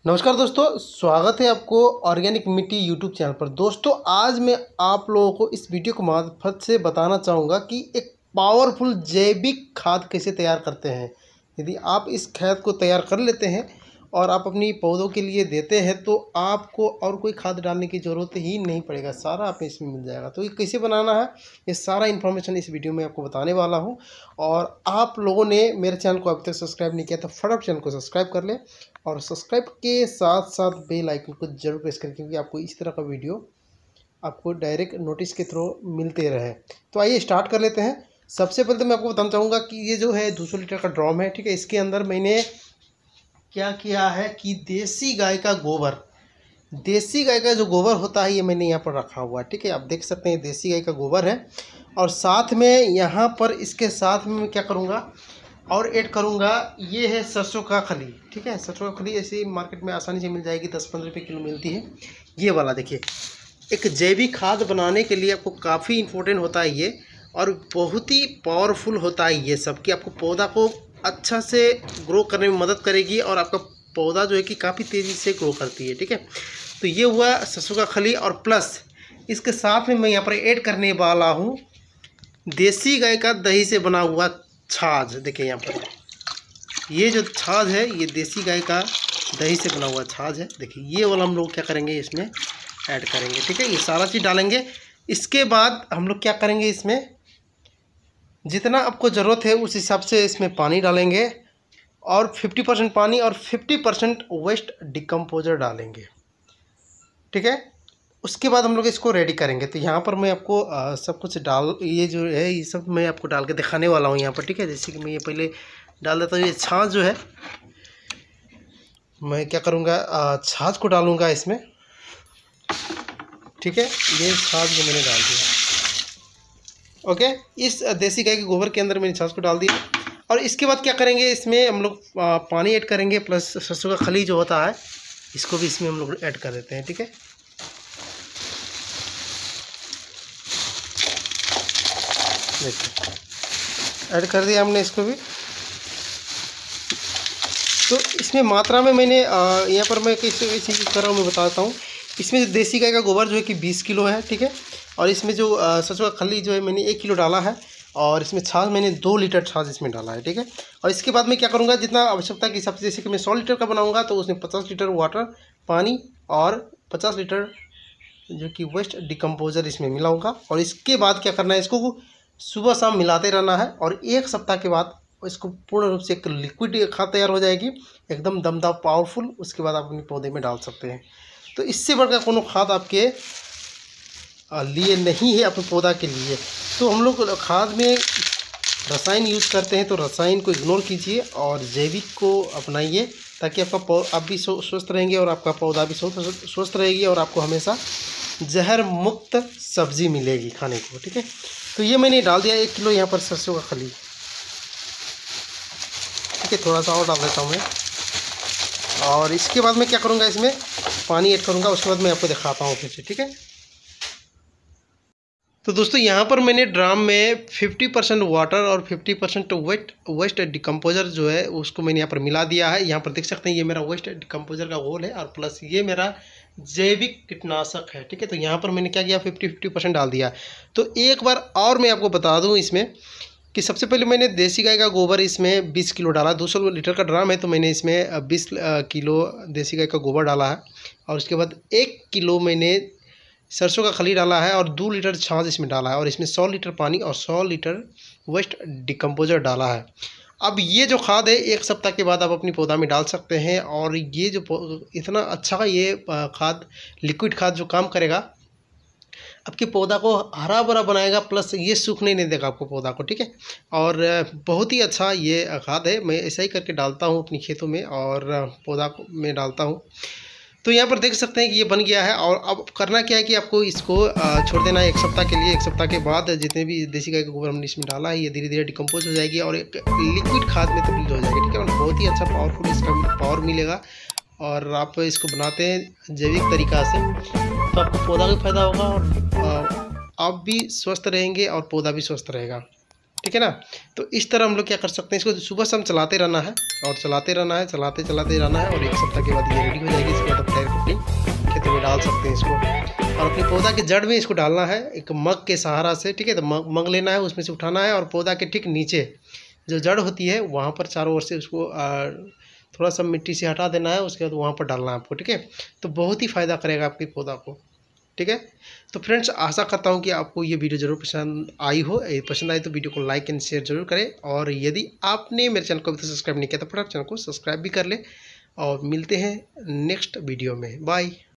नमस्कार दोस्तों, स्वागत है आपको ऑर्गेनिक मिट्टी यूट्यूब चैनल पर। दोस्तों, आज मैं आप लोगों को इस वीडियो के मार्फत से बताना चाहूँगा कि एक पावरफुल जैविक खाद कैसे तैयार करते हैं। यदि आप इस खाद को तैयार कर लेते हैं और आप अपनी पौधों के लिए देते हैं तो आपको और कोई खाद डालने की ज़रूरत ही नहीं पड़ेगा, सारा आप इसमें मिल जाएगा। तो ये कैसे बनाना है, ये सारा इन्फॉर्मेशन इस वीडियो में आपको बताने वाला हूँ। और आप लोगों ने मेरे चैनल को अभी तक सब्सक्राइब नहीं किया तो फटाफट चैनल को सब्सक्राइब कर लें और सब्सक्राइब के साथ साथ बेल आइकन को जरूर प्रेस करें, क्योंकि आपको इस तरह का वीडियो आपको डायरेक्ट नोटिस के थ्रू मिलते रहे। तो आइए स्टार्ट कर लेते हैं। सबसे पहले तो मैं आपको बताना चाहूँगा कि ये जो है 200 लीटर का ड्रम है, ठीक है। इसके अंदर मैंने क्या किया है कि देसी गाय का गोबर, देसी गाय का जो गोबर होता है ये मैंने यहाँ पर रखा हुआ है, ठीक है। आप देख सकते हैं देसी गाय का गोबर है। और साथ में यहाँ पर इसके साथ में मैं क्या करूँगा और ऐड करूँगा, ये है सरसों का खली, ठीक है। सरसों का खली ऐसे मार्केट में आसानी से मिल जाएगी, 10-15 रुपये किलो मिलती है ये वाला। देखिए, एक जैविक खाद बनाने के लिए आपको काफ़ी इम्पोर्टेंट होता है ये, और बहुत ही पावरफुल होता है ये सब, कि आपको पौधा को अच्छा से ग्रो करने में मदद करेगी और आपका पौधा जो है कि काफ़ी तेज़ी से ग्रो करती है, ठीक है। तो ये हुआ सरसों का खली, और प्लस इसके साथ में मैं यहाँ पर ऐड करने वाला हूँ देसी गाय का दही से बना हुआ छाछ। देखिए यहाँ पर ये जो छाछ है ये देसी गाय का दही से बना हुआ छाछ है। देखिए ये वाला हम लोग क्या करेंगे, इसमें ऐड करेंगे, ठीक है। ये सारा चीज़ डालेंगे। इसके बाद हम लोग क्या करेंगे, इसमें जितना आपको ज़रूरत है उस हिसाब से इसमें पानी डालेंगे, और 50% पानी और 50% वेस्ट डिकम्पोजर डालेंगे, ठीक है। उसके बाद हम लोग इसको रेडी करेंगे। तो यहाँ पर मैं आपको सब कुछ डाल, ये जो है ये सब मैं आपको डाल के दिखाने वाला हूँ यहाँ पर, ठीक है। जैसे कि मैं ये पहले डाल देता हूँ। ये छाछ जो है मैं क्या करूँगा, छाछ को डालूँगा इसमें, ठीक है। ये छाछ जो मैंने डाल दिया, ओके। इस देसी गाय के गोबर के अंदर मैंने छाछ को डाल दिया। और इसके बाद क्या करेंगे, इसमें हम लोग पानी ऐड करेंगे, प्लस सरसों का खली जो होता है इसको भी इसमें हम लोग ऐड कर देते हैं, ठीक है। देखिए ऐड कर दिया हमने इसको भी। तो इसमें मात्रा में मैंने यहाँ पर मैं कैसे चीज़ कर रहा हूँ मैं बताता हूँ। इसमें देसी गाय का गोबर जो है कि 20 किलो है, ठीक है। और इसमें जो सरसों का खली जो है मैंने 1 किलो डाला है, और इसमें छाछ मैंने 2 लीटर छाछ इसमें डाला है, ठीक है। और इसके बाद मैं क्या करूँगा, जितना आवश्यकता के हिसाब से, जैसे कि मैं 100 लीटर का बनाऊँगा तो उसमें 50 लीटर वाटर पानी और 50 लीटर जो कि वेस्ट डिकम्पोजर इसमें मिलाऊँगा। और इसके बाद क्या करना है, इसको सुबह शाम मिलाते रहना है, और 1 सप्ताह के बाद इसको पूर्ण रूप से एक लिक्विड खाद तैयार हो जाएगी, एकदम दमदार पावरफुल। उसके बाद आप अपने पौधे में डाल सकते हैं। तो इससे बढ़कर कोनो खाद आपके लिए नहीं है, अपने पौधा के लिए। तो हम लोग खाद में रसायन यूज़ करते हैं, तो रसायन को इग्नोर कीजिए और जैविक को अपनाइए, ताकि आपका आप भी स्वस्थ रहेंगे और आपका पौधा भी स्वस्थ रहेगी, और आपको हमेशा जहर मुक्त सब्जी मिलेगी खाने को, ठीक है। तो ये मैंने डाल दिया 1 किलो यहाँ पर सरसों का खली, ठीक है। थोड़ा सा और डाल देता हूँ मैं। और इसके बाद मैं क्या करूँगा, इसमें पानी ऐड करूँगा। उसके बाद मैं आपको दिखाता हूँ फिर से, ठीक है। तो दोस्तों, यहाँ पर मैंने ड्राम में 50% वाटर और 50% वेस्ट डिकम्पोजर जो है उसको मैंने यहाँ पर मिला दिया है। यहाँ पर देख सकते हैं ये मेरा वेस्ट डिकम्पोजर का घोल है, और प्लस ये मेरा जैविक कीटनाशक है, ठीक है। तो यहाँ पर मैंने क्या किया, 50% डाल दिया। तो एक बार और मैं आपको बता दूँ इसमें कि सबसे पहले मैंने देसी गाय का गोबर इसमें 20 किलो डाला। 200 लीटर का ड्राम है तो मैंने इसमें 20 किलो देसी गाय का गोबर डाला है। और उसके बाद 1 किलो मैंने सरसों का खली डाला है, और 2 लीटर छाछ इसमें डाला है, और इसमें 100 लीटर पानी और 100 लीटर वेस्ट डिकम्पोजर डाला है। अब ये जो खाद है 1 सप्ताह के बाद आप अपनी पौधा में डाल सकते हैं। और ये जो इतना अच्छा ये खाद, लिक्विड खाद जो काम करेगा, आपके पौधा को हरा भरा बनाएगा, प्लस ये सूखने नहीं देगा आपको पौधा को, ठीक है। और बहुत ही अच्छा ये खाद है। मैं ऐसा ही करके डालता हूँ अपनी खेतों में और पौधा में डालता हूँ। तो यहाँ पर देख सकते हैं कि ये बन गया है। और अब करना क्या है कि आपको इसको छोड़ देना है 1 सप्ताह के लिए। 1 सप्ताह के बाद जितने भी देसी गाय का गोबर हमने इसमें डाला है ये धीरे धीरे डिकम्पोज हो जाएगी और एक लिक्विड खाद में तब्दील हो जाएगी, ठीक है। और बहुत ही अच्छा पावरफुल इसका पावर मिलेगा। और आप इसको बनाते हैं जैविक तरीक़ा से तो आपको पौधा भी फायदा होगा, और आप भी स्वस्थ रहेंगे और पौधा भी स्वस्थ रहेगा। ठीक है ना। तो इस तरह हम लोग क्या कर सकते हैं, इसको सुबह शाम चलाते रहना है और चलाते रहना है, चलाते रहना है, और 1 सप्ताह के बाद ये रेडी हो जाएगी। इसके बाद आप डायरेक्ट अपनी खेतों में डाल सकते हैं इसको, और अपने पौधा के जड़ में इसको डालना है एक मग के सहारा से। ठीक है, तो मग लेना है, उसमें से उठाना है, और पौधा के ठीक नीचे जो जड़ होती है वहाँ पर चारों ओर से उसको थोड़ा सा मिट्टी से हटा देना है। उसके बाद वहाँ पर डालना है आपको। ठीक है, तो बहुत ही फ़ायदा करेगा आपके पौधा को। ठीक है, तो फ्रेंड्स आशा करता हूँ कि आपको ये वीडियो ज़रूर पसंद आई हो। पसंद आई तो वीडियो को लाइक एंड शेयर जरूर करें, और यदि आपने मेरे चैनल को अभी तक सब्सक्राइब नहीं किया तो फटाफट चैनल को सब्सक्राइब भी कर लें। और मिलते हैं नेक्स्ट वीडियो में। बाय।